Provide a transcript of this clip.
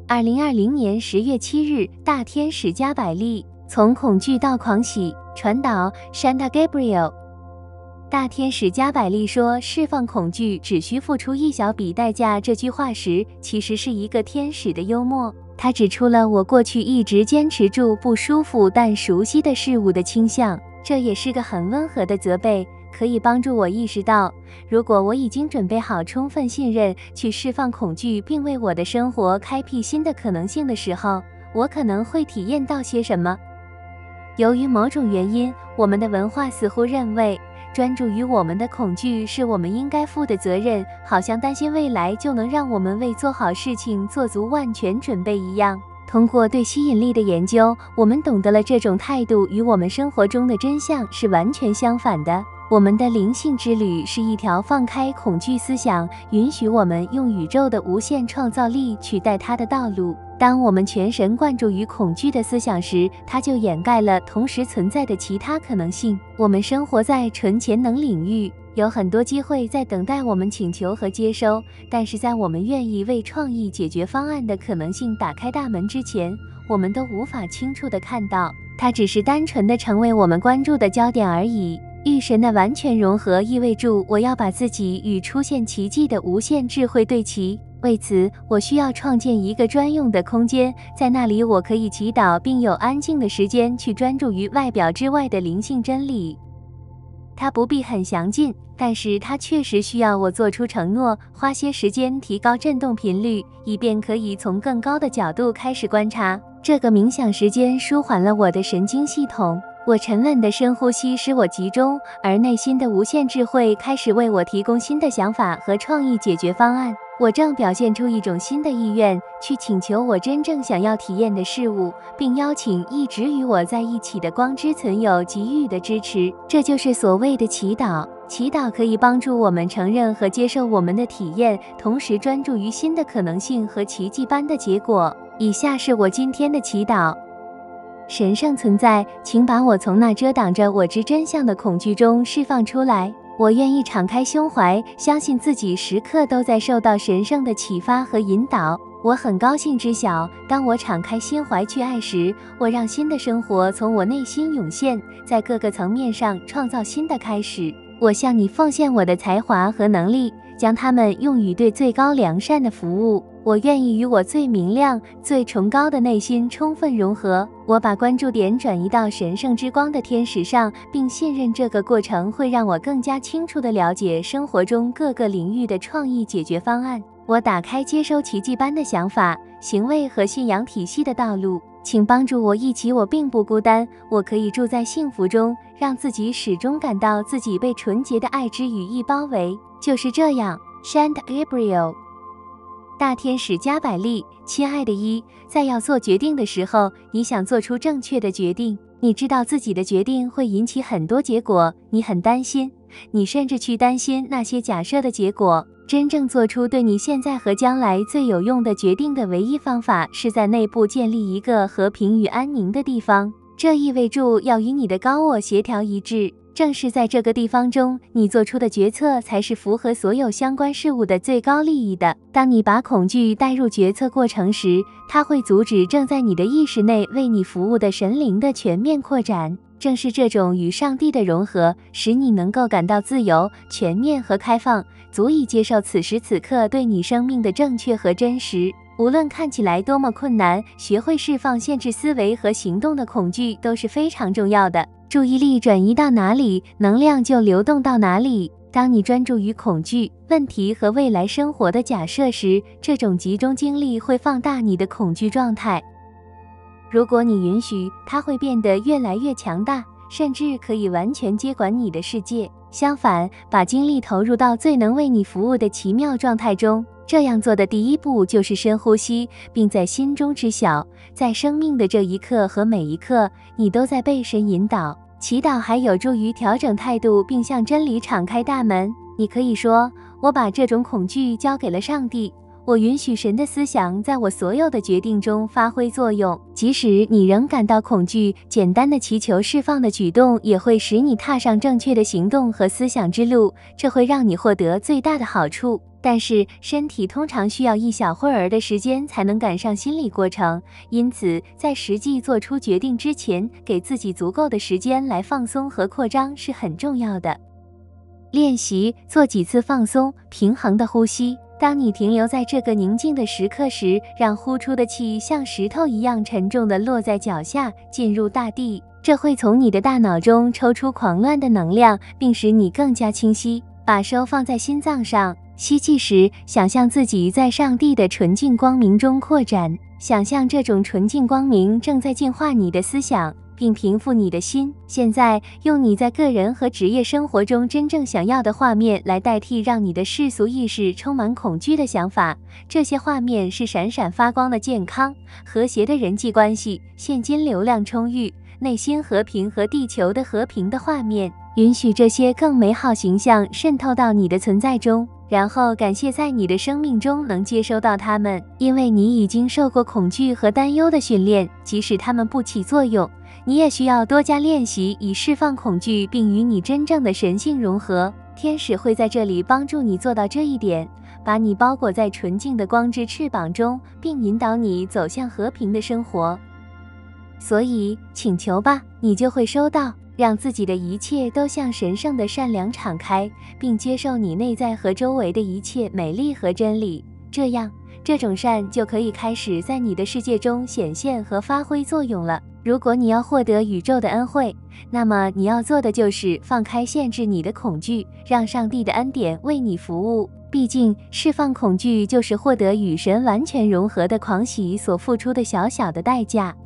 2020年10月7日，大天使加百利，从恐惧到狂喜，传导 Shanda Gabriel。大天使加百利说，释放恐惧只需付出一小笔代价这句话时，其实是一个天使的幽默。他指出了我过去一直坚持住不舒服但熟悉的事物的倾向，这也是个很温和的责备，可以帮助我意识到，如果我已经准备好充分信任去释放恐惧，并为我的生活开辟新的可能性的时候，我可能会体验到些什么。由于某种原因，我们的文化似乎认为专注于我们的恐惧是我们应该负的责任，好像担心未来就能让我们为做好事情做足万全准备一样。通过对吸引力的研究，我们懂得了这种态度与我们生活中的真相是完全相反的。我们的灵性之旅是一条放开恐惧思想，允许我们用宇宙的无限创造力取代它的道路。当我们全神贯注于恐惧的思想时，它就掩盖了同时存在的其他可能性。我们生活在纯潜能领域，有很多机会在等待我们请求和接收，但是在我们愿意为创意解决方案的可能性打开大门之前，我们都无法清楚地看到，它只是单纯地成为我们关注的焦点而已。与神的完全融合意味着我要把自己与出现奇迹的无限智慧对齐。为此，我需要创建一个专用的空间，在那里我可以祈祷，并有安静的时间去专注于外表之外的灵性真理。它不必很详尽，但是它确实需要我做出承诺，花些时间提高振动频率，以便可以从更高的角度开始观察。这个冥想时间舒缓了我的神经系统。我沉稳的深呼吸使我集中，而内心的无限智慧开始为我提供新的想法和创意解决方案。我正表现出一种新的意愿，去请求我真正想要体验的事物，并邀请一直与我在一起的光之存有给予的支持。这就是所谓的祈祷。祈祷可以帮助我们承认和接受我们的体验，同时专注于新的可能性和奇迹般的结果。以下是我今天的祈祷。神圣存在，请把我从那遮挡着我之真相的恐惧中释放出来。我愿意敞开胸怀，相信自己时刻都在受到神圣的启发和引导。我很高兴知晓，当我敞开心怀去爱时，我让新的生活从我内心涌现，在各个层面上创造新的开始。我向你奉献我的才华和能力，将它们用于对最高良善的服务。我愿意与我最明亮、最崇高的内心充分融合。我把关注点转移到神圣之光的天使上，并信任这个过程会让我更加清楚地了解生活中各个领域的创意解决方案。我打开接收奇迹般的想法、行为和信仰体系的道路。请帮助我忆起我并不孤单，我可以住在幸福中，让自己始终感到自己被纯洁的爱之羽翼包围。就是这样 ，Shanda Gabriel。大天使加百利，亲爱的伊，在要做决定的时候，你想做出正确的决定。你知道自己的决定会引起很多结果，你很担心，你甚至去担心那些假设的结果。真正做出对你现在和将来最有用的决定的唯一方法，是在内部建立一个和平与安宁的地方。这意味着要与你的高我协调一致。正是在这个地方中，你做出的决策才是符合所有相关事物的最高利益的。当你把恐惧带入决策过程时，它会阻止正在你的意识内为你服务的神灵的全面扩展。正是这种与上帝的融合，使你能够感到自由、全面和开放，足以接受此时此刻对你生命的正确和真实。无论看起来多么困难，学会释放限制思维和行动的恐惧都是非常重要的。注意力转移到哪里，能量就流动到哪里。当你专注于恐惧、问题和未来生活的假设时，这种集中精力会放大你的恐惧状态。如果你允许，它会变得越来越强大，甚至可以完全接管你的世界。相反，把精力投入到最能为你服务的奇妙状态中。这样做的第一步就是深呼吸，并在心中知晓，在生命的这一刻和每一刻，你都在被神引导。祈祷还有助于调整态度，并向真理敞开大门。你可以说：“我把这种恐惧交给了上帝， 我允许神的思想在我所有的决定中发挥作用，即使你仍感到恐惧，简单的祈求释放的举动也会使你踏上正确的行动和思想之路，这会让你获得最大的好处。但是身体通常需要一小会儿的时间才能赶上心理过程，因此在实际做出决定之前，给自己足够的时间来放松和扩张是很重要的。练习做几次放松、平衡的呼吸。当你停留在这个宁静的时刻时，让呼出的气像石头一样沉重地落在脚下，进入大地。这会从你的大脑中抽出狂乱的能量，并使你更加清晰。把手放在心脏上，吸气时，想象自己在上帝的纯净光明中扩展，想象这种纯净光明正在净化你的思想，并平复你的心。现在，用你在个人和职业生活中真正想要的画面来代替让你的世俗意识充满恐惧的想法。这些画面是闪闪发光的健康、和谐的人际关系、现金流量充裕、内心和平和地球的和平的画面。允许这些更美好形象渗透到你的存在中，然后感谢在你的生命中能接收到它们，因为你已经受过恐惧和担忧的训练，即使它们不起作用，你也需要多加练习以释放恐惧并与你真正的神性融合。天使会在这里帮助你做到这一点，把你包裹在纯净的光之翅膀中，并引导你走向和平的生活。所以，请求吧，你就会收到。让自己的一切都向神圣的善良敞开，并接受你内在和周围的一切美丽和真理。这样，这种善就可以开始在你的世界中显现和发挥作用了。如果你要获得宇宙的恩惠，那么你要做的就是放开限制你的恐惧，让上帝的恩典为你服务。毕竟，释放恐惧就是获得与神完全融合的狂喜所付出的小小的代价。